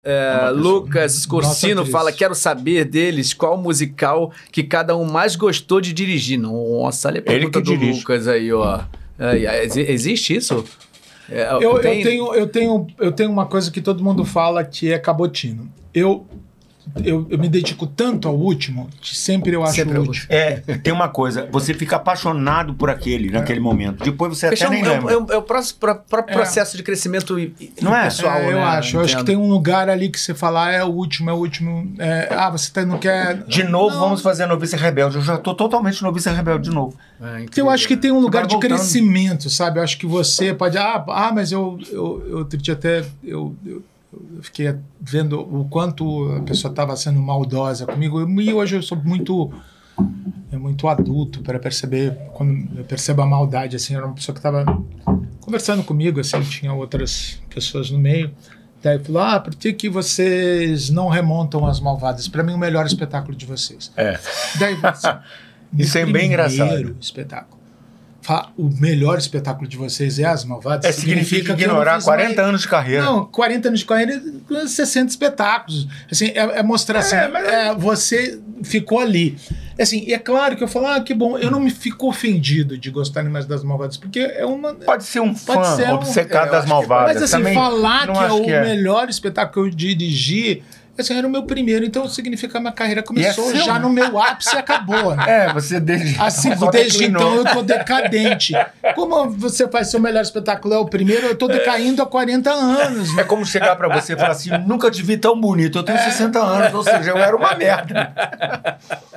Lucas Scorsino fala, quero saber deles qual musical que cada um mais gostou de dirigir. Nossa, olha a pergunta do Lucas aí, ó. Existe isso? Eu tenho uma coisa que todo mundo fala que é cabotino. Eu me dedico tanto ao último que sempre eu acho o último. Tem uma coisa, você fica apaixonado por naquele momento. Depois você até nem lembra. É o próprio processo de crescimento pessoal, né? Eu acho que tem um lugar ali que você fala, é o último. Você não quer... De novo, vamos fazer Noviça Rebelde. Eu já tô totalmente Noviça Rebelde de novo. Eu acho que tem um lugar de crescimento, sabe? Eu acho que você pode... mas eu outro dia até... Eu fiquei vendo o quanto a pessoa estava sendo maldosa comigo, e hoje eu sou muito adulto para perceber, quando eu percebo a maldade, assim, era uma pessoa que estava conversando comigo, assim, tinha outras pessoas no meio, daí falou, por que vocês não remontam As Malvadas? Para mim, o melhor espetáculo de vocês. Daí, assim, isso é bem engraçado. Primeiro espetáculo. O melhor espetáculo de vocês é As Malvadas? Significa ignorar 40 anos de carreira. Não, 40 anos de carreira, 60 espetáculos. Assim, mostrar assim, você ficou ali. Assim, e é claro que eu falo, que bom, eu não me fico ofendido de gostarem mais das Malvadas, porque é uma... Pode ser um fã obcecado das Malvadas. Mas assim, também falar que é o melhor espetáculo que eu dirigi... Assim, era o meu primeiro, então significa que a minha carreira começou já no meu ápice e acabou, né? Você desde... Assim, desde então eu tô decadente. Como você faz seu melhor espetáculo é o primeiro, eu tô decaindo há 40 anos. Né? É como chegar pra você e falar assim, nunca te vi tão bonito, eu tenho 60 anos, ou seja, eu era uma merda.